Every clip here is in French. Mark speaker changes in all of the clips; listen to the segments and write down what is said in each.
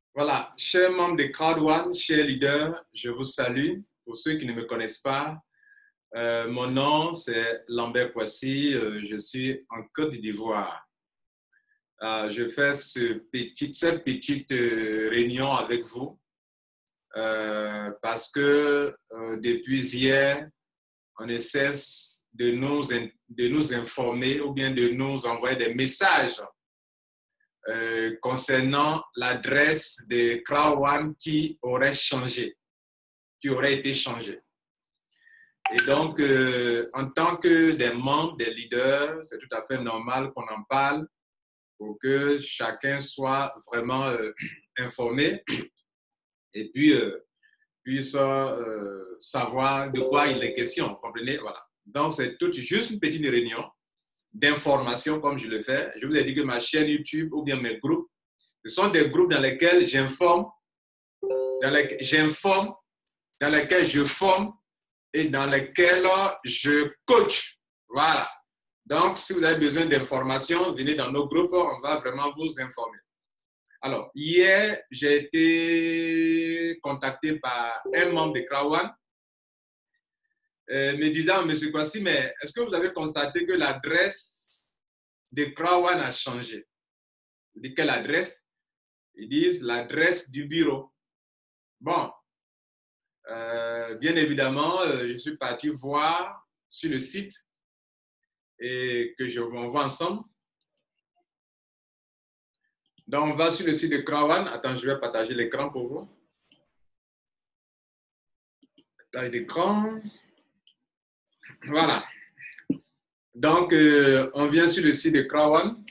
Speaker 1: Voilà, chers membres de Crowd1, chers leaders, je vous salue. Pour ceux qui ne me connaissent pas, mon nom c'est Lambert Kouassi, je suis en Côte d'Ivoire. Je fais cette petite réunion avec vous parce que depuis hier, on ne cesse de nous informer ou bien de nous envoyer des messages concernant l'adresse de Crowd1 qui aurait changé, qui aurait été changée. Et donc, en tant que des membres, des leaders, c'est tout à fait normal qu'on en parle pour que chacun soit vraiment informé et puis puisse savoir de quoi il est question, comprenez? Voilà. Donc, c'est juste une petite réunion d'information comme je le fais. Je vous ai dit que ma chaîne YouTube ou bien mes groupes, ce sont des groupes dans lesquels j'informe, dans lesquels je forme et dans lesquels je coach. Voilà. Donc, si vous avez besoin d'informations, venez dans nos groupes, on va vraiment vous informer. Alors, hier, j'ai été contacté par un membre de Crowd1 me disant, Monsieur Kouassi, mais est-ce que vous avez constaté que l'adresse de Crowd1 a changé? Je dis, quelle adresse? Ils disent l'adresse du bureau. Bon, bien évidemment, je suis parti voir sur le site et que on voit ensemble. Donc, on va sur le site de Crowd1. Attends, je vais partager l'écran pour vous. Taille d'écran. Voilà. Donc, on vient sur le site de Crowd1.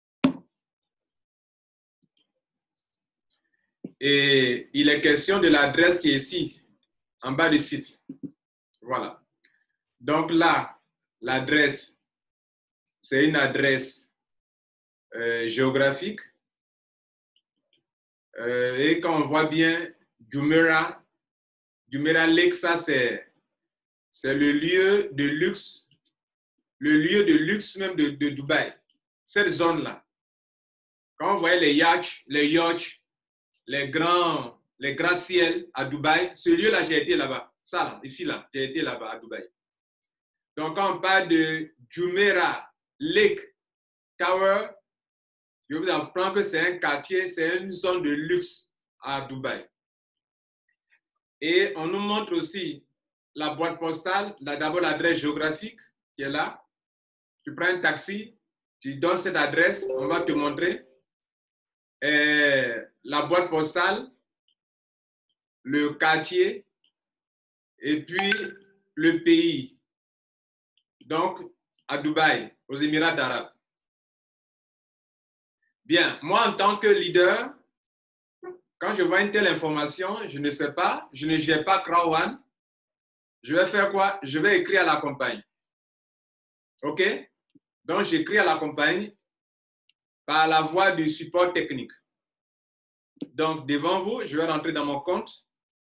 Speaker 1: Et il est question de l'adresse qui est ici, en bas du site. Voilà. Donc là, l'adresse, c'est une adresse géographique. Et quand on voit bien Jumeirah Lake, ça c'est le lieu de luxe, même de Dubaï. Cette zone-là. Quand on voyait les yachts, les grands ciels à Dubaï, ce lieu-là, j'ai été là-bas. Ça, là, ici, là, j'ai été là-bas à Dubaï. Donc, quand on parle de Jumeirah Lake Tower, je vous apprends que c'est un quartier, c'est une zone de luxe à Dubaï. Et on nous montre aussi la boîte postale, d'abord l'adresse géographique qui est là. Tu prends un taxi, tu donnes cette adresse, on va te montrer. Et la boîte postale, le quartier et puis le pays. Donc, à Dubaï, aux Émirats arabes. Bien, moi en tant que leader, quand je vois une telle information, je ne sais pas, je ne gère pas Crowd1, je vais faire quoi? Je vais écrire à la compagnie. OK? Donc, j'écris à la compagnie par la voie du support technique. Donc, devant vous, je vais rentrer dans mon compte.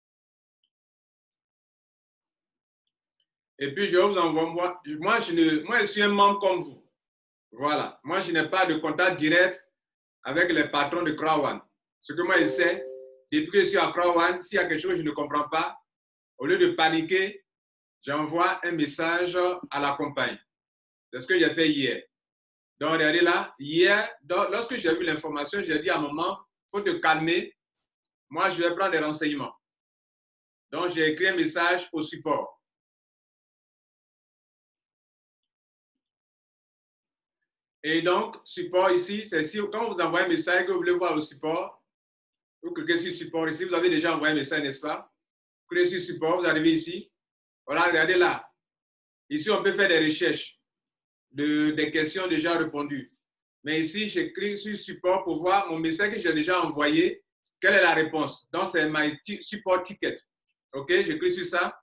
Speaker 1: Et puis, je vous envoie, moi, je suis un membre comme vous. Voilà. Moi, je n'ai pas de contact direct avec les patrons de Crowd1. Ce que moi, je sais, depuis que je suis à Crowd1, s'il y a quelque chose que je ne comprends pas, au lieu de paniquer, j'envoie un message à la compagnie. C'est ce que j'ai fait hier. Donc, regardez là, hier, lorsque j'ai vu l'information, j'ai dit à un moment, il faut te calmer. Moi, je vais prendre des renseignements. Donc, j'ai écrit un message au support. Et donc, support ici, c'est si quand vous envoyez un message que vous voulez voir au support, vous cliquez sur support ici, vous avez déjà envoyé un message, n'est-ce pas? Vous cliquez sur support, vous arrivez ici. Voilà, regardez là. Ici, on peut faire des recherches des questions déjà répondues. Mais ici, j'écris sur support pour voir mon message que j'ai déjà envoyé. Quelle est la réponse? Donc, c'est my support ticket. OK, j'écris sur ça.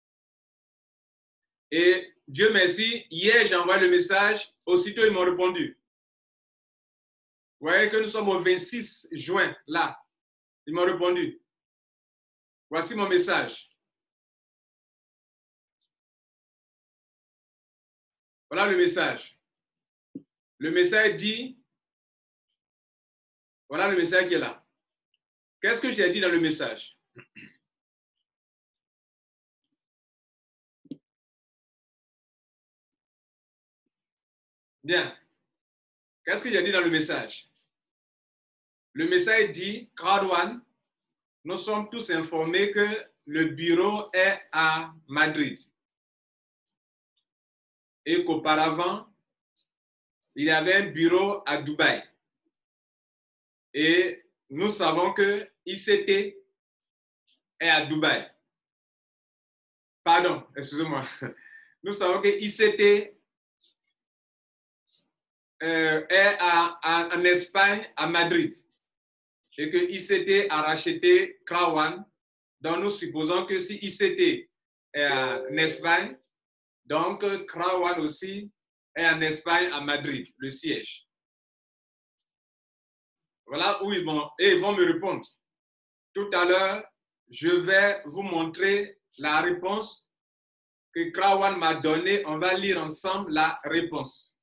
Speaker 1: Et Dieu merci, hier, j'ai envoyé le message. Aussitôt, ils m'ont répondu. Vous voyez que nous sommes au 26 juin, là. Ils m'ont répondu. Voici mon message. Voilà le message. Le message dit, voilà le message qui est là. Qu'est-ce que j'ai dit dans le message? Bien. Qu'est-ce que j'ai dit dans le message? Le message dit, Crowd One, nous sommes tous informés que le bureau est à Madrid. Et qu'auparavant, il y avait un bureau à Dubaï. Et nous savons que ICT est à Dubaï. Pardon, excusez-moi. Nous savons que ICT est en Espagne, à Madrid. Et que ICT a racheté Crowd One. Donc, nous supposons que si ICT est en Espagne, donc Crowd One aussi est en Espagne, à Madrid, le siège. Voilà où ils vont me répondre. Tout à l'heure, je vais vous montrer la réponse que Crowd One m'a donnée. On va lire ensemble la réponse.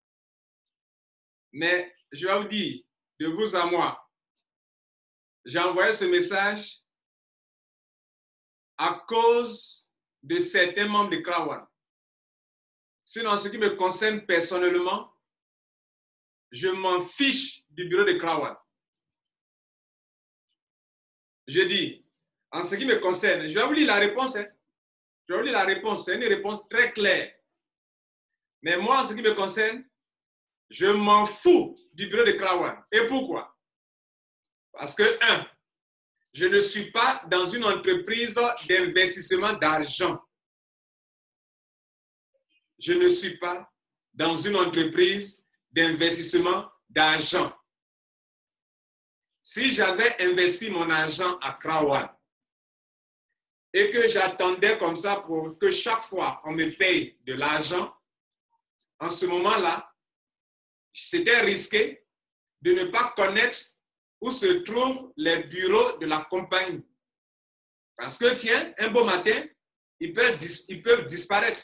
Speaker 1: Mais je vais vous dire, de vous à moi, j'ai envoyé ce message à cause de certains membres de Crowd One. Sinon, en ce qui me concerne personnellement, je m'en fiche du bureau de Crowd One. Je dis, en ce qui me concerne, je vais vous lire la réponse. Hein. Je vais vous lire la réponse. C'est une réponse très claire. Mais moi, en ce qui me concerne, je m'en fous du bureau de Crowd One. Et pourquoi? Parce que, un, je ne suis pas dans une entreprise d'investissement d'argent. Je ne suis pas dans une entreprise d'investissement d'argent. Si j'avais investi mon argent à Crowd One et que j'attendais comme ça pour que chaque fois on me paye de l'argent, en ce moment-là, c'était risqué de ne pas connaître où se trouvent les bureaux de la compagnie. Parce que, tiens, un beau matin, ils peuvent disparaître.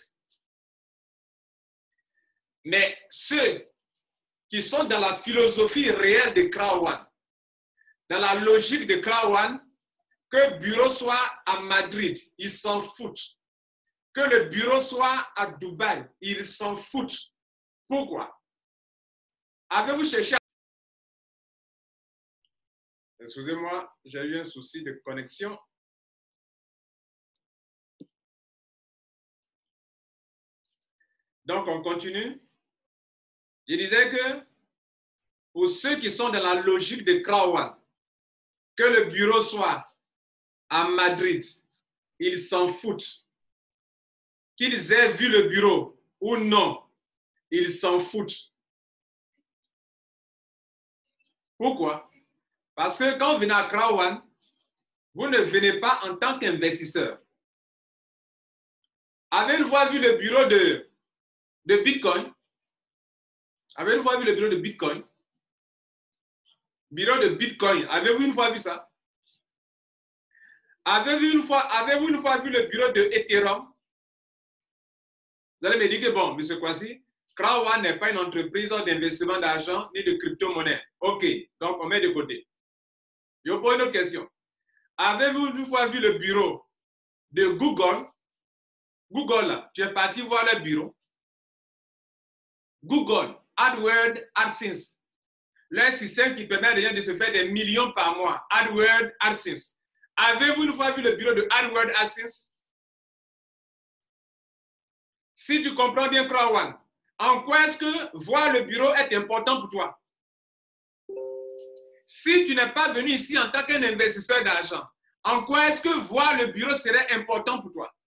Speaker 1: Mais ceux qui sont dans la philosophie réelle de Crowd One, dans la logique de Crowd One, que le bureau soit à Madrid, ils s'en foutent. Que le bureau soit à Dubaï, ils s'en foutent. Pourquoi? Avez-vous cherché? Excusez-moi, j'ai eu un souci de connexion. Donc, on continue. Je disais que pour ceux qui sont dans la logique de Crowd One, que le bureau soit à Madrid, ils s'en foutent. Qu'ils aient vu le bureau ou non, ils s'en foutent. Pourquoi? Parce que quand vous venez à Crowd One, vous ne venez pas en tant qu'investisseur. Avez-vous vu le bureau de Bitcoin? Avez-vous vu le bureau de Bitcoin? Bureau de Bitcoin. Avez-vous une fois vu ça? Avez-vous une fois vu le bureau de Ethereum? Vous allez me dire que bon, M. Kwasi, Crowd One n'est pas une entreprise d'investissement d'argent ni de crypto-monnaie. OK, donc on met de côté. Je vous pose une autre question. Avez-vous une fois vu le bureau de Google? Google, là, tu es parti voir le bureau. Google, AdWords, AdSense. Leur système qui permet déjà de se faire des millions par mois. AdWords, AdSense. Avez-vous une fois vu le bureau de AdWords, AdSense? Si tu comprends bien Crowd One, en quoi est-ce que voir le bureau est important pour toi? Si tu n'es pas venu ici en tant qu'un investisseur d'argent, en quoi est-ce que voir le bureau serait important pour toi?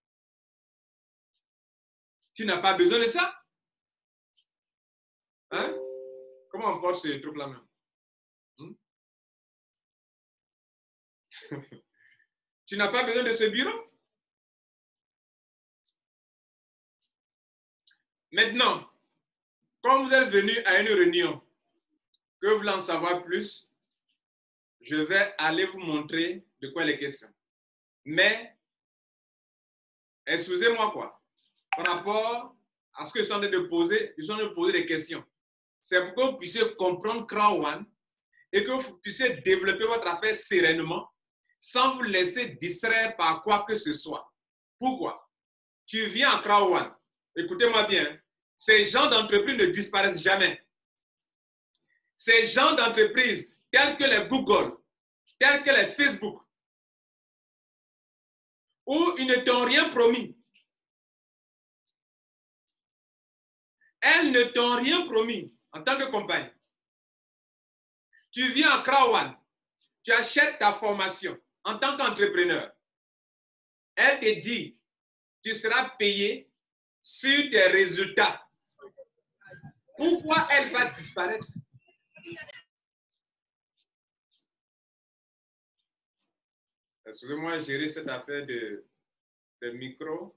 Speaker 1: Tu n'as pas besoin de ça? Hein? Comment on porte ce truc-là même? Tu n'as pas besoin de ce bureau? Maintenant, comme vous êtes venu à une réunion, que vous voulez en savoir plus, je vais aller vous montrer de quoi il est question. Mais, excusez-moi quoi, par rapport à ce que je suis en train de poser, je suis en train de poser des questions. C'est pour que vous puissiez comprendre Crowd One et que vous puissiez développer votre affaire sereinement sans vous laisser distraire par quoi que ce soit. Pourquoi? Tu viens à Crowd One. Écoutez-moi bien. Ces gens d'entreprise ne disparaissent jamais. Ces gens d'entreprise, tels que les Google, tels que les Facebook, où ils ne t'ont rien promis. Elles ne t'ont rien promis en tant que compagnie. Tu viens à Crowd One, tu achètes ta formation en tant qu'entrepreneur. Elle te dit, tu seras payé sur tes résultats. Pourquoi elle va disparaître? Excusez-moi, gérer cette affaire de micro.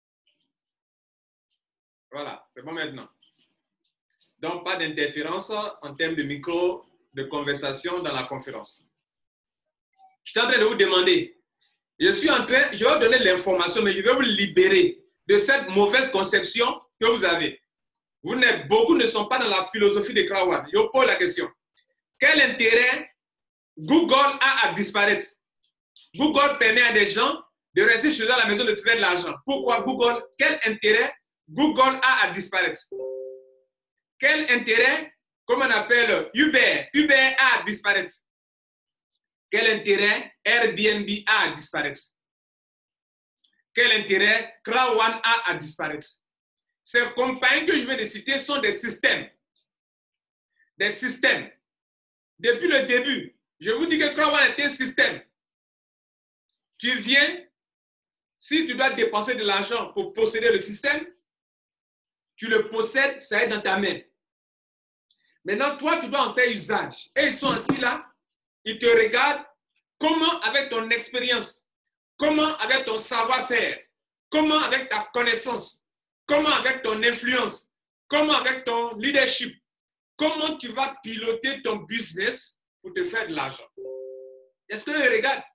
Speaker 1: Voilà, c'est bon maintenant. Donc, pas d'interférence en termes de micro, de conversation dans la conférence. Je suis en train de vous demander, je vais vous donner l'information, mais je vais vous libérer de cette mauvaise conception que vous avez. Beaucoup ne sont pas dans la philosophie de Crowd One. Je pose la question. Quel intérêt Google a à disparaître? Google permet à des gens de rester chez eux à la maison de faire de l'argent. Pourquoi Google? Quel intérêt Google a à disparaître? Quel intérêt, comme on appelle Uber a à disparaître? Quel intérêt Airbnb a à disparaître? Quel intérêt Crowd One a à disparaître? Ces compagnies que je viens de citer sont des systèmes. Des systèmes. Depuis le début, je vous dis que Crowd One est un système. Tu viens, si tu dois dépenser de l'argent pour posséder le système, tu le possèdes, ça est dans ta main. Maintenant, toi, tu dois en faire usage. Et ils sont assis là, ils te regardent comment avec ton expérience, comment avec ton savoir-faire, comment avec ta connaissance, comment avec ton influence, comment avec ton leadership, comment tu vas piloter ton business pour te faire de l'argent. Est-ce qu'eux regardent?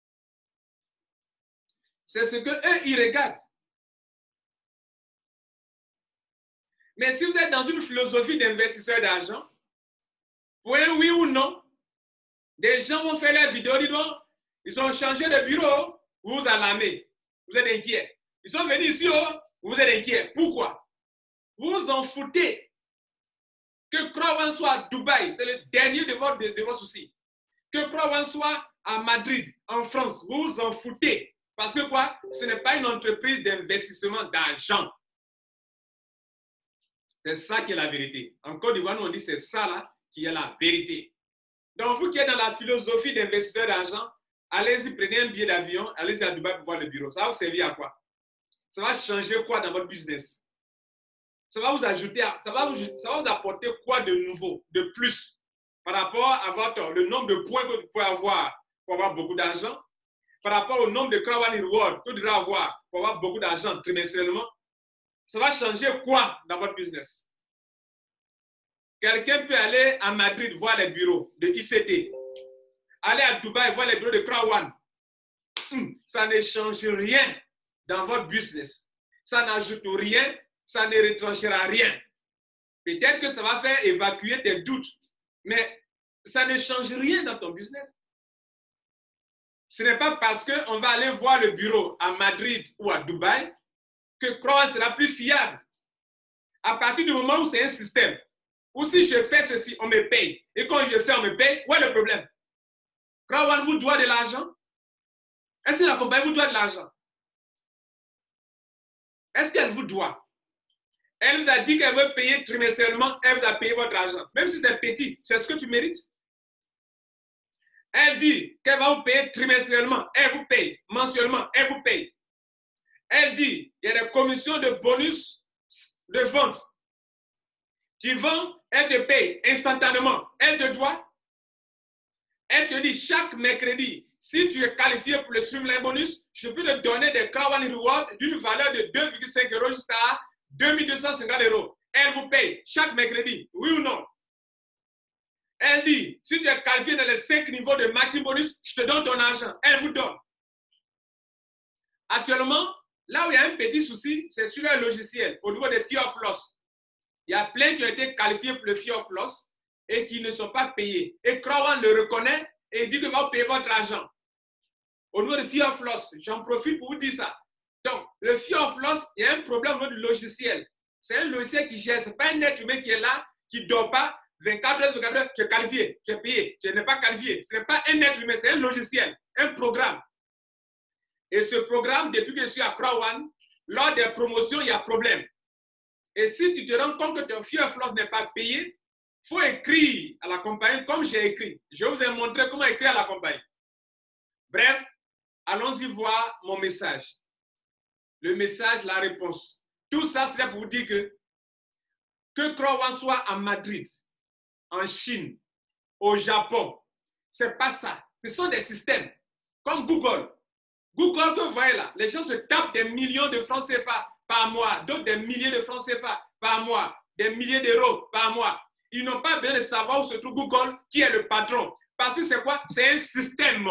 Speaker 1: C'est ce qu'eux, ils regardent. Mais si vous êtes dans une philosophie d'investisseur d'argent, pour un oui ou non, des gens vont faire leurs vidéos, ils ont changé de bureau, vous vous alarmez, vous êtes inquiet. Ils sont venus ici, vous êtes inquiet. Pourquoi? Vous vous en foutez. Que Crowd One soit à Dubaï, c'est le dernier de vos soucis. Que Crowd One soit à Madrid, en France, vous vous en foutez. Parce que quoi? Ce n'est pas une entreprise d'investissement d'argent. C'est ça qui est la vérité. En Côte d'Ivoire, nous on dit c'est ça là qui est la vérité. Donc vous qui êtes dans la philosophie d'investisseur d'argent, allez-y, prenez un billet d'avion, allez-y à Dubaï pour voir le bureau. Ça va vous servir à quoi? Ça va changer quoi dans votre business? Ça va vous ajouter, ça va vous apporter quoi de nouveau, de plus, par rapport à le nombre de points que vous pouvez avoir pour avoir beaucoup d'argent, par rapport au nombre de Crowd One Rewards que vous devrez avoir pour avoir beaucoup d'argent trimestriellement. Ça va changer quoi dans votre business? Quelqu'un peut aller à Madrid voir les bureaux de ICT, aller à Dubaï voir les bureaux de Crowd One. Ça ne change rien dans votre business. Ça n'ajoute rien, ça ne retranchera rien. Peut-être que ça va faire évacuer tes doutes, mais ça ne change rien dans ton business. Ce n'est pas parce qu'on va aller voir le bureau à Madrid ou à Dubaï que Crowd One sera plus fiable. À partir du moment où c'est un système, ou si je fais ceci, on me paye. Et quand je fais, on me paye, où est le problème? Crowd One vous doit de l'argent? Est-ce que la compagnie vous doit de l'argent? Est-ce qu'elle vous doit? Elle vous a dit qu'elle veut payer trimestriellement, elle vous a payé votre argent. Même si c'est petit, c'est ce que tu mérites. Elle dit qu'elle va vous payer trimestriellement, elle vous paye. Mensuellement, elle vous paye. Elle dit qu'il y a des commissions de bonus de vente. Tu vends, elle te paye instantanément. Elle te doit. Elle te dit chaque mercredi, si tu es qualifié pour le Streamline Bonus, je peux te donner des Crowd One Rewards d'une valeur de 2,5 € jusqu'à 2250 €. Elle vous paye chaque mercredi, oui ou non? Elle dit, si tu es qualifié dans les 5 niveaux de marketing bonus, je te donne ton argent. Elle vous donne. Actuellement, là où il y a un petit souci, c'est sur le logiciel, au niveau des Fear of Loss. Il y a plein qui ont été qualifiés pour le Fear of Loss, et qui ne sont pas payés. Et Crowd le reconnaît et il dit que va payer votre argent. Au niveau de Fear of Loss, j'en profite pour vous dire ça. Donc, le Fear of Loss, il y a un problème au niveau du logiciel. C'est un logiciel qui gère, ce n'est pas un être humain qui est là, qui ne dort pas 24 heures, 24 heures, tu es qualifié, tu es payé, tu n'es pas qualifié. Ce n'est pas un être humain, c'est un logiciel, un programme. Et ce programme, depuis que je suis à Crowd, lors des promotions, il y a problème. Et si tu te rends compte que ton Fear of Loss n'est pas payé, il faut écrire à la compagnie comme j'ai écrit. Je vous ai montré comment écrire à la compagnie. Bref, allons-y voir mon message. Le message, la réponse. Tout ça, c'est pour vous dire que Crowd soit à Madrid, en Chine, au Japon, ce n'est pas ça. Ce sont des systèmes comme Google. Google, que vous voyez là, les gens se tapent des millions de francs CFA par mois, d'autres des milliers de francs CFA par mois, des milliers d'euros par mois. Ils n'ont pas besoin de savoir où se trouve Google, qui est le patron. Parce que c'est quoi? C'est un système.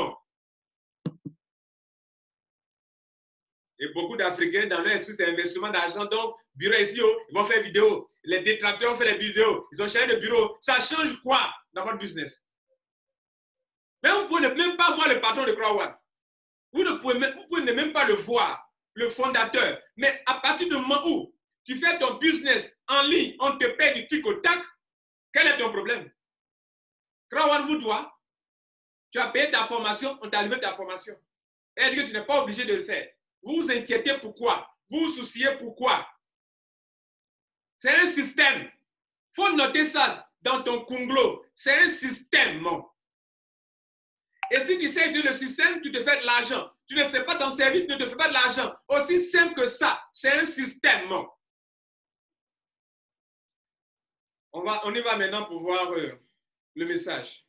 Speaker 1: Et beaucoup d'Africains, dans leur esprit, c'est investissement d'argent. Donc, bureau ici, ils vont faire vidéo. Les détracteurs ont fait des vidéos. Ils ont changé de bureau. Ça change quoi dans votre business? Mais vous ne pouvez même pas voir le patron de Crowd. Vous ne pouvez même pas le voir, le fondateur. Mais à partir du moment où tu fais ton business en ligne, on te paie du tic au tac, quel est ton problème? Crowd vous doit. Tu as payé ta formation, on t'a livré ta formation. Et elle dit que tu n'es pas obligé de le faire. Vous vous inquiétez pourquoi? Vous vous souciez pourquoi? C'est un système. Il faut noter ça dans ton Kunglo. C'est un système. Et si tu sais de le système, tu te fais de l'argent. Tu ne sais pas t'en servir, tu ne te fais pas de l'argent. Aussi simple que ça. C'est un système. On y va maintenant pour voir le message.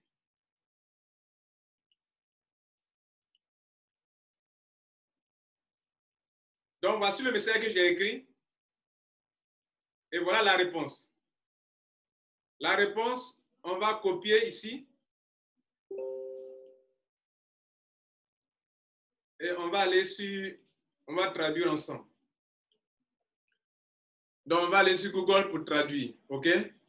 Speaker 1: Donc, voici le message que j'ai écrit. Et voilà la réponse. La réponse, on va copier ici. Et on va aller sur... On va traduire ensemble. Donc, on va aller sur Google pour traduire. OK?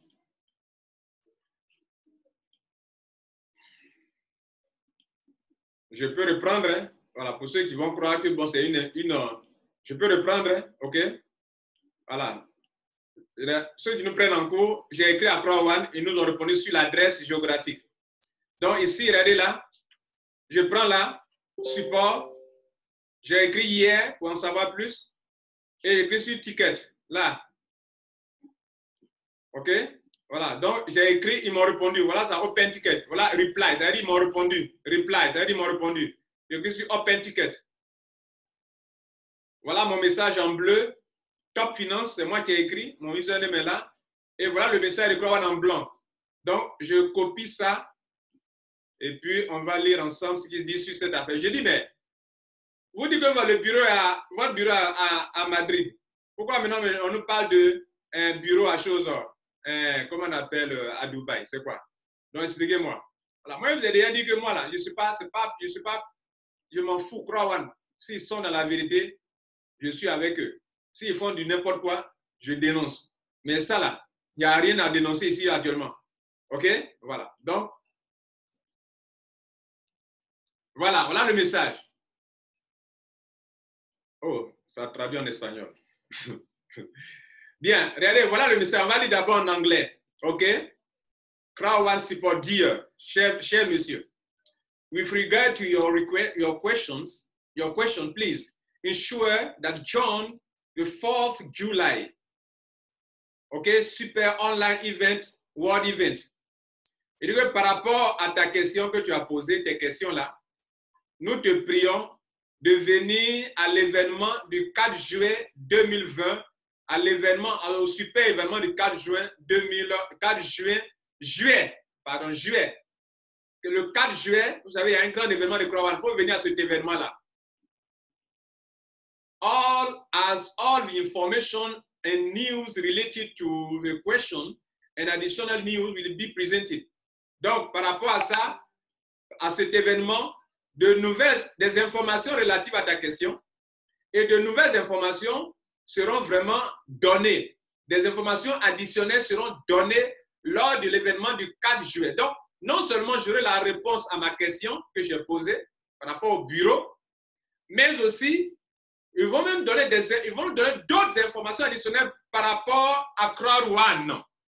Speaker 1: Je peux reprendre. Hein? Voilà, pour ceux qui vont croire que bon, c'est une... Je peux reprendre. Hein? OK? Voilà. Ceux qui nous prennent en cours, j'ai écrit à Crowd, ils nous ont répondu sur l'adresse géographique. Donc ici, regardez là, je prends là, support, j'ai écrit hier pour en savoir plus, et j'ai écrit sur ticket, là. OK? Voilà, donc j'ai écrit, ils m'ont répondu, voilà ça, open ticket, voilà, reply, c'est-à-dire ils m'ont répondu, reply, c'est-à-dire ils m'ont répondu. J'ai écrit sur open ticket. Voilà mon message en bleu. Top Finance, c'est moi qui ai écrit, mon username est là. Et voilà le message de Crowd en blanc. Donc, je copie ça. Et puis, on va lire ensemble ce qu'il dit sur cette affaire. Je dis, mais, vous dites que votre bureau est à Madrid. Pourquoi maintenant on nous parle d'un bureau à choses, comment on appelle, à Dubaï? C'est quoi? Donc, expliquez-moi. Voilà. Moi, je vous ai déjà dit que moi, là, je m'en fous, Crowd. S'ils sont dans la vérité, je suis avec eux. S'ils font du n'importe quoi, je dénonce. Mais ça là, il n'y a rien à dénoncer ici actuellement. OK? Voilà. Donc, voilà le message. Oh, ça traduit en espagnol. Bien, regardez, voilà le message. On va lire d'abord en anglais. OK? Crowd support, dear, cher monsieur. With regard to your question, please ensure that John the 4th July, OK, super online event, world event. Et donc, par rapport à ta question que tu as posée, tes questions-là, nous te prions de venir à l'événement du 4 juillet 2020, au super événement du 4 juin 2000, juillet. Le 4 juillet, vous savez, il y a un grand événement de Crowd. Il faut venir à cet événement-là. All the information and news related to the question and additional news will be presented. Donc, par rapport à ça, à cet événement, des informations relatives à ta question et de nouvelles informations seront vraiment données. Des informations additionnelles seront données lors de l'événement du 4 juillet. Donc, non seulement j'aurai la réponse à ma question que j'ai posée par rapport au bureau, mais aussi, ils vont même donner d'autres informations additionnelles par rapport à Crowd One.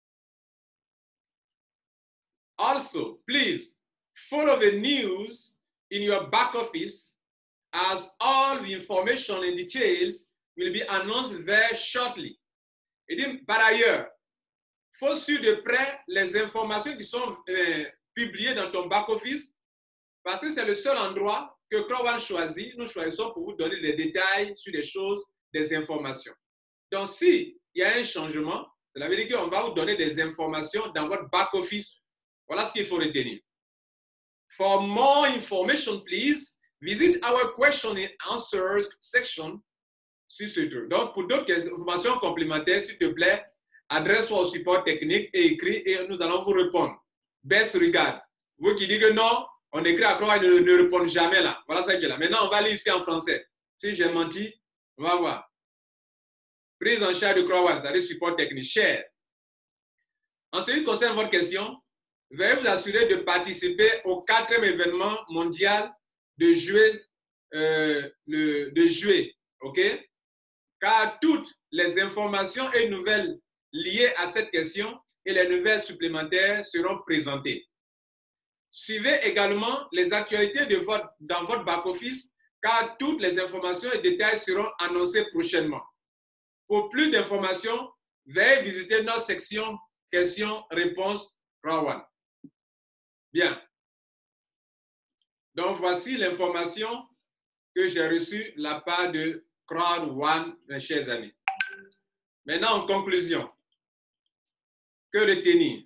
Speaker 1: Also, please follow the news in your back office as all the information and details will be announced very shortly. Et dit, par ailleurs, il faut suivre de près les informations qui sont publiées dans ton back office parce que c'est le seul endroit que Crowd One choisit. Nous choisissons pour vous donner des détails sur des choses, des informations. Donc, s'il y a un changement, cela veut dire qu'on va vous donner des informations dans votre back office. Voilà ce qu'il faut retenir. For more information, please visit our question and answers section. Donc, pour d'autres informations complémentaires, s'il te plaît, adresse-toi au support technique et écris et nous allons vous répondre. Best regard. Vous qui dites que non, on écrit à Crowd One, ne répond jamais là. Voilà ça qui est là. Maintenant, on va lire ici en français. Si j'ai menti, on va voir. Prise en charge de Crowd One, c'est-à-dire support technique. Share. En ce qui concerne votre question, veuillez vous assurer de participer au 4e événement mondial de juillet, ok? Car toutes les informations et nouvelles liées à cette question et les nouvelles supplémentaires seront présentées. Suivez également les actualités dans votre back-office, car toutes les informations et détails seront annoncés prochainement. Pour plus d'informations, veuillez visiter notre section questions-réponses Crowd One. Bien. Donc, voici l'information que j'ai reçue de la part de Crowd One, mes chers amis. Maintenant, en conclusion, que retenir?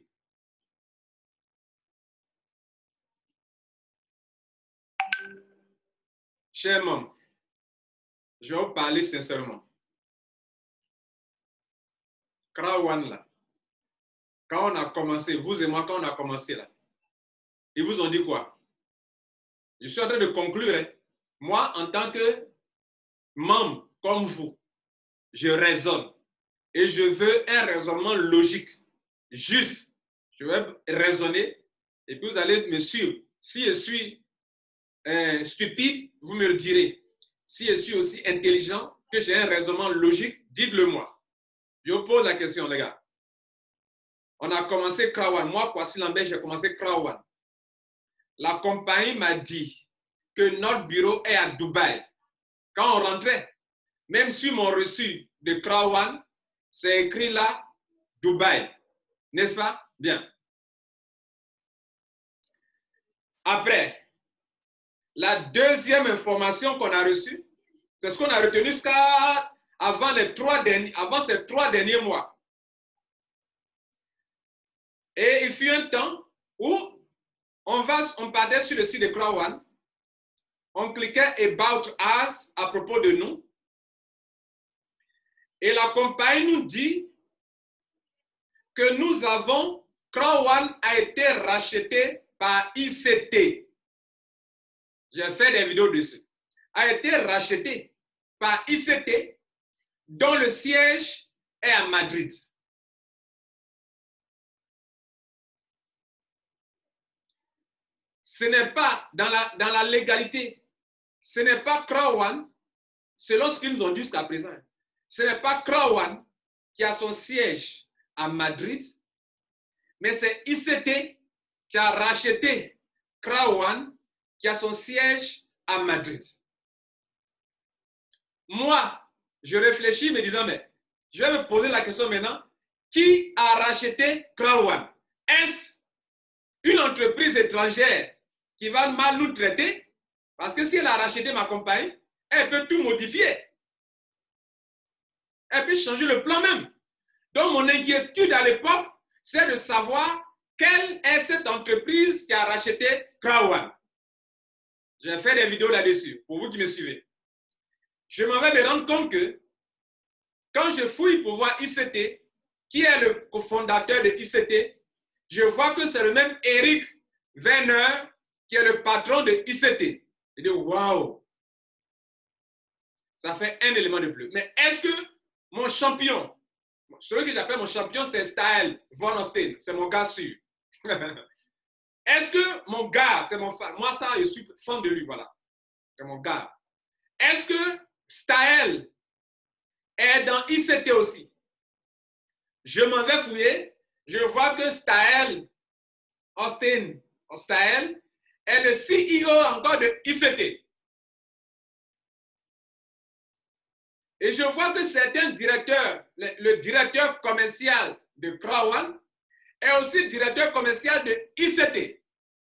Speaker 1: Chers membres, je vais vous parler sincèrement. Crowd One, là, quand on a commencé, vous et moi, quand on a commencé, là, ils vous ont dit quoi? Je suis en train de conclure. Hein. Moi, en tant que membre comme vous, je raisonne. Et je veux un raisonnement logique, juste. Je vais raisonner et puis vous allez me suivre. Si je suis stupide, vous me le direz. Si je suis aussi intelligent, que j'ai un raisonnement logique, dites-le moi. Je vous pose la question, les gars. On a commencé Crowd One. Moi, Kwasi Lambert, j'ai commencé Crowd One. La compagnie m'a dit que notre bureau est à Dubaï. Quand on rentrait, même sur mon reçu de Crowd One, c'est écrit là, Dubaï. N'est-ce pas? Bien. Après, la deuxième information qu'on a reçue, c'est ce qu'on a retenu avant ces 3 derniers mois. Et il fut un temps où on partait sur le site de Crowd One, on cliquait About Us à propos de nous, et la compagnie nous dit que Crowd One a été racheté par ICT. J'ai fait des vidéos dessus. A été racheté par ICT, dont le siège est à Madrid. Ce n'est pas dans la légalité. Ce n'est pas Crowd One, selon ce qu'ils nous ont dit jusqu'à présent. Ce n'est pas Crowd One qui a son siège à Madrid, mais c'est ICT qui a racheté Crowd One qui a son siège à Madrid. Moi, je réfléchis me disant, mais je vais me poser la question maintenant, qui a racheté Crowd One? Est-ce une entreprise étrangère qui va mal nous traiter? Parce que si elle a racheté ma compagnie, elle peut tout modifier. Elle peut changer le plan même. Donc, mon inquiétude à l'époque, c'est de savoir quelle est cette entreprise qui a racheté Crowd One. J'ai fait des vidéos là-dessus, pour vous qui me suivez. Je m'en vais me rendre compte que quand je fouille pour voir ICT, qui est le cofondateur de ICT, je vois que c'est le même Eric Werner qui est le patron de ICT. Je dis, waouh! Ça fait un élément de plus. Mais est-ce que mon champion, Celui que j'appelle mon champion, c'est Staël Von Osten. C'est mon gars sûr. Est-ce que mon gars, c'est mon fan? Moi, ça, je suis fan de lui, voilà. C'est mon gars. Est-ce que Staël est dans ICT aussi? Je m'en vais fouiller. Je vois que Staël Osten, Staël, est le CEO encore de ICT. Et je vois que certains directeurs, le directeur commercial de Crown est aussi directeur commercial de ICT.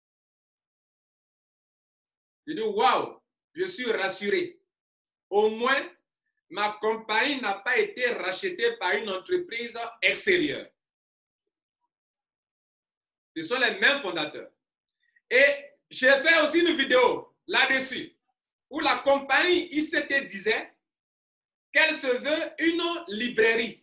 Speaker 1: Je dis, waouh, je suis rassuré. Au moins, ma compagnie n'a pas été rachetée par une entreprise extérieure. Ce sont les mêmes fondateurs. Et j'ai fait aussi une vidéo là-dessus où la compagnie ICT disait qu'elle se veut une librairie.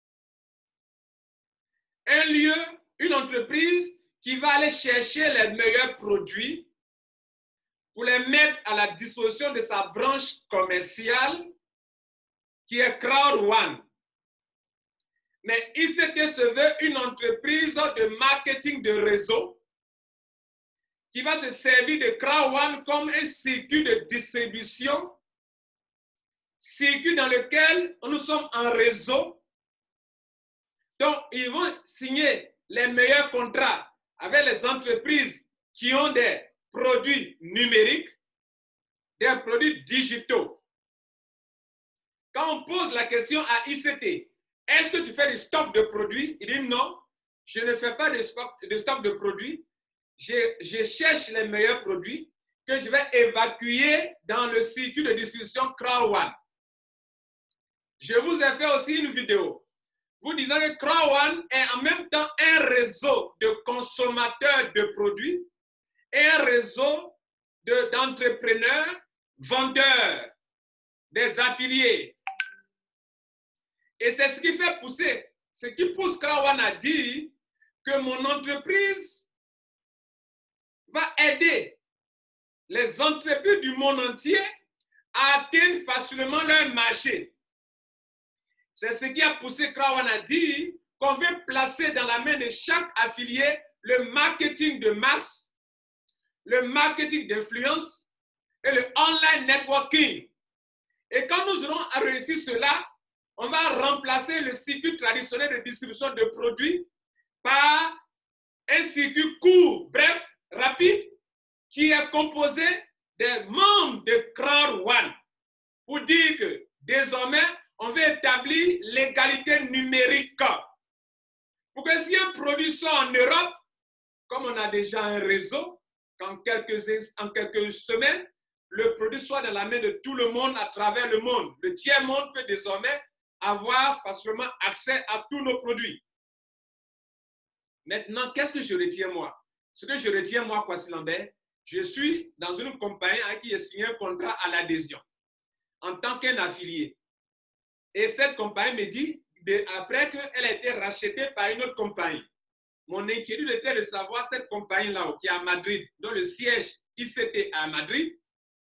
Speaker 1: Un lieu, une entreprise qui va aller chercher les meilleurs produits pour les mettre à la disposition de sa branche commerciale qui est Crowd1. Mais ICT se veut une entreprise de marketing de réseau qui va se servir de Crowd1 comme un circuit de distribution, circuit dans lequel nous sommes en réseau. Donc, ils vont signer les meilleurs contrats avec les entreprises qui ont des produits numériques, des produits digitaux. Quand on pose la question à ICT, est-ce que tu fais du stock de produits? Il dit non, je ne fais pas de stock de produits. Je cherche les meilleurs produits que je vais évacuer dans le circuit de distribution Crowd1. Je vous ai fait aussi une vidéo vous disant que Crowd1 est en même temps un réseau de consommateurs de produits et un réseau d'entrepreneurs, vendeurs, des affiliés. Et c'est ce qui fait pousser, ce qui pousse Crowd1 à dire que mon entreprise va aider les entreprises du monde entier à atteindre facilement leur marché. C'est ce qui a poussé Crowd1 à dire qu'on veut placer dans la main de chaque affilié le marketing de masse, le marketing d'influence et le online networking. Et quand nous aurons réussi cela, on va remplacer le circuit traditionnel de distribution de produits par un circuit court, bref, rapide, qui est composé des membres de Crowd1 pour dire que désormais, on veut établir l'égalité numérique. Pour que si un produit sort en Europe, comme on a déjà un réseau, qu'en quelques semaines, le produit soit dans la main de tout le monde à travers le monde. Le tiers-monde peut désormais avoir facilement accès à tous nos produits. Maintenant, qu'est-ce que je retiens moi? Ce que je retiens moi, Kwasi Lambert, je suis dans une compagnie avec qui j'ai signé un contrat à l'adhésion en tant qu'un affilié. Et cette compagnie me dit, après qu'elle a été rachetée par une autre compagnie, mon inquiétude était de savoir cette compagnie-là, qui est à Madrid, dont le siège ICT est à Madrid,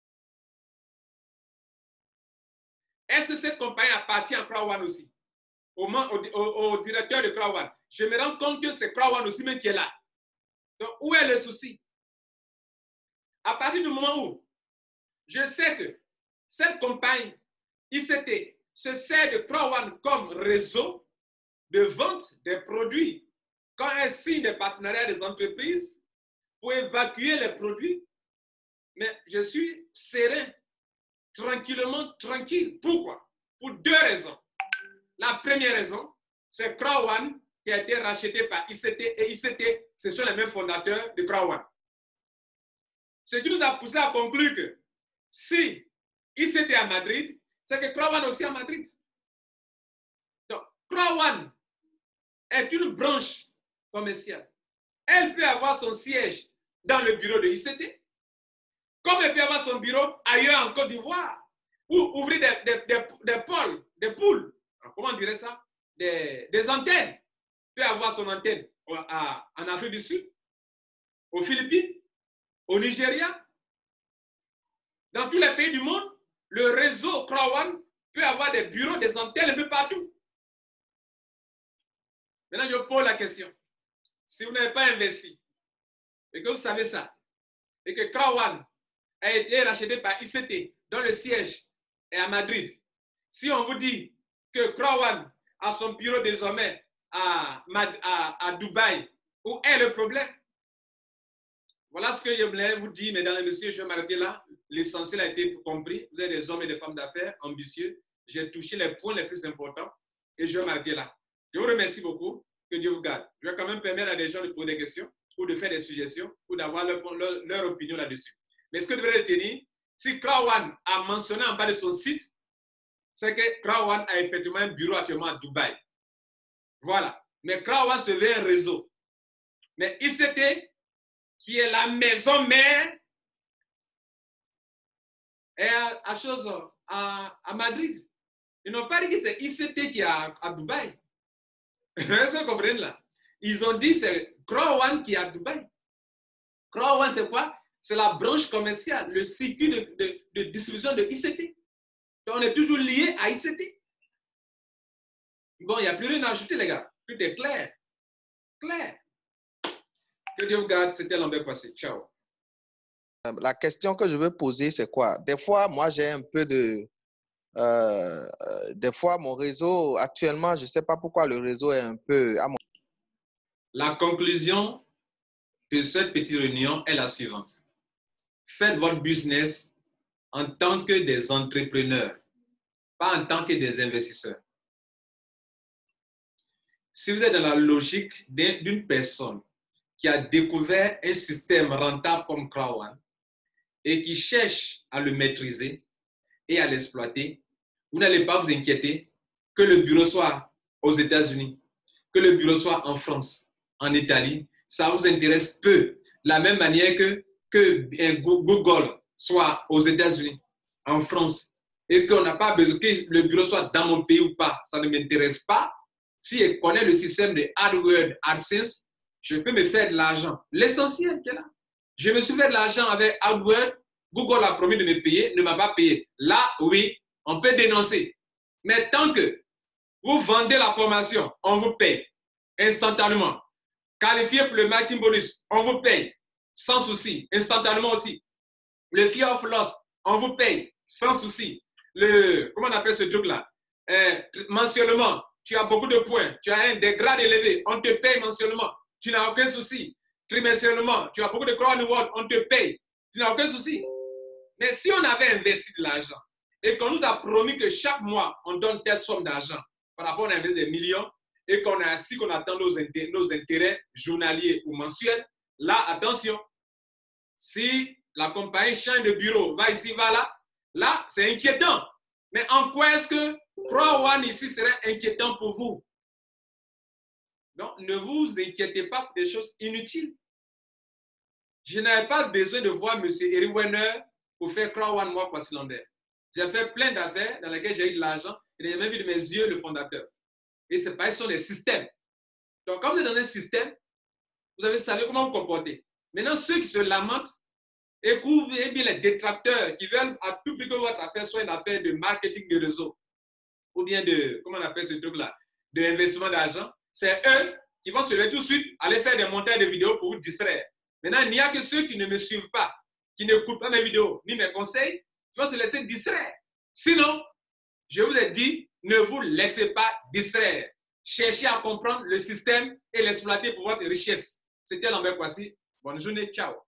Speaker 1: est-ce que cette compagnie appartient à Crowd1 aussi, au directeur de Crowd1? Je me rends compte que c'est Crowd1 aussi même qui est là. Donc, où est le souci? À partir du moment où je sais que cette compagnie ICT se sert de Crowd1 comme réseau de vente des produits, quand elle signe des partenariats des entreprises pour évacuer les produits, mais je suis serein, tranquille. Pourquoi? Pour deux raisons. La première raison, c'est Crowd1 qui a été racheté par ICT et ICT, ce sont les mêmes fondateurs de Crowd1. Ce qui nous a poussé à conclure que si ICT est à Madrid, c'est que Crowd1 aussi à Madrid. Donc, Crowd1 est une branche commerciale. Elle peut avoir son siège dans le bureau de ICT, comme elle peut avoir son bureau ailleurs en Côte d'Ivoire, ou ouvrir des poules, comment on dirait ça, des antennes. Elle peut avoir son antenne en Afrique du Sud, aux Philippines, au Nigeria, dans tous les pays du monde. Le réseau Crowd1 peut avoir des bureaux, des antennes un peu partout. Maintenant, je pose la question. Si vous n'avez pas investi, et que vous savez ça, et que Crown a été racheté par ICT, dont le siège est à Madrid, si on vous dit que Crown a son bureau désormais à Dubaï, où est le problème? Voilà ce que je voulais vous dire, mesdames et messieurs. Je vais m'arrêter là. L'essentiel a été compris. Vous êtes des hommes et des femmes d'affaires ambitieux. J'ai touché les points les plus importants et je vais m'arrêter là. Je vous remercie beaucoup. Que Dieu vous garde. Je vais quand même permettre à des gens de poser des questions ou de faire des suggestions ou d'avoir leur opinion là-dessus. Mais ce que vous devez retenir, si Crown a mentionné en bas de son site, c'est que Crown a effectivement un bureau actuellement à Dubaï. Voilà. Mais Crown se veut un réseau. Mais ICT, qui est la maison mère, est à Madrid. Ils n'ont pas dit que c'est ICT qui est à Dubaï. Vous comprenez là? Ils ont dit que c'est Crown qui est à Dubaï. Crown, c'est quoi? C'est la branche commerciale, le circuit de distribution de ICT. Donc, on est toujours lié à ICT. Bon, il n'y a plus rien à ajouter, les gars. Tout est clair. Clair. Que Dieu vous garde. C'était Lambert Passé. Ciao.
Speaker 2: La question que je veux poser, c'est quoi? Des fois, moi, j'ai un peu de... des fois, mon réseau, actuellement, je ne sais pas pourquoi le réseau est un peu...
Speaker 1: La conclusion de cette petite réunion est la suivante. Faites votre business en tant que des entrepreneurs, pas en tant que des investisseurs. Si vous êtes dans la logique d'une personne qui a découvert un système rentable comme Crown et qui cherche à le maîtriser et à l'exploiter, vous n'allez pas vous inquiéter que le bureau soit aux États-Unis, que le bureau soit en France, en Italie. Ça vous intéresse peu. De la même manière que Google soit aux États-Unis, en France, et qu'on n'a pas besoin que le bureau soit dans mon pays ou pas, ça ne m'intéresse pas. Si je connais le système de AdWords, AdSense, je peux me faire de l'argent. L'essentiel qui est là. Je me suis fait de l'argent avec AdWords. Google a promis de me payer, ne m'a pas payé. Là, oui, on peut dénoncer. Mais tant que vous vendez la formation, on vous paye instantanément. Qualifié pour le marketing bonus, on vous paye sans souci, instantanément aussi. Le fear of loss, on vous paye sans souci. Comment on appelle ce truc-là? Mensuellement, tu as beaucoup de points, tu as des grades élevés, on te paye mensuellement, tu n'as aucun souci. Trimestriellement, tu as beaucoup de Crown Reward, on te paye, tu n'as aucun souci. Mais si on avait investi de l'argent et qu'on nous a promis que chaque mois, on donne telle somme d'argent par rapport à investi des millions et qu'on est assis, qu'on attend nos intérêts journaliers ou mensuels, là, attention, si la compagnie change de bureau, va ici, va là, là, c'est inquiétant. Mais en quoi est-ce que Crown ici serait inquiétant pour vous? Donc, ne vous inquiétez pas pour des choses inutiles. Je n'avais pas besoin de voir M. Eric Werner pour faire Crown moi Kwasi Lambert. J'ai fait plein d'affaires dans lesquelles j'ai eu de l'argent et j'ai même vu de mes yeux le fondateur. Et c'est pas, ce sont des systèmes. Donc, quand vous êtes dans un système, vous savez comment vous comporter. Maintenant, ceux qui se lamentent, écoutez bien les détracteurs qui veulent à tout prix que votre affaire soit une affaire de marketing de réseau ou bien de, comment on appelle ce truc-là, d'investissement d'argent, c'est eux qui vont se lever tout de suite, aller faire des montages de vidéos pour vous distraire. Maintenant, il n'y a que ceux qui ne me suivent pas, qui n'écoutent pas mes vidéos ni mes conseils, qui vont se laisser distraire. Sinon, je vous ai dit, ne vous laissez pas distraire. Cherchez à comprendre le système et l'exploiter pour votre richesse. C'était Lambert Kwasi. Bonne journée. Ciao.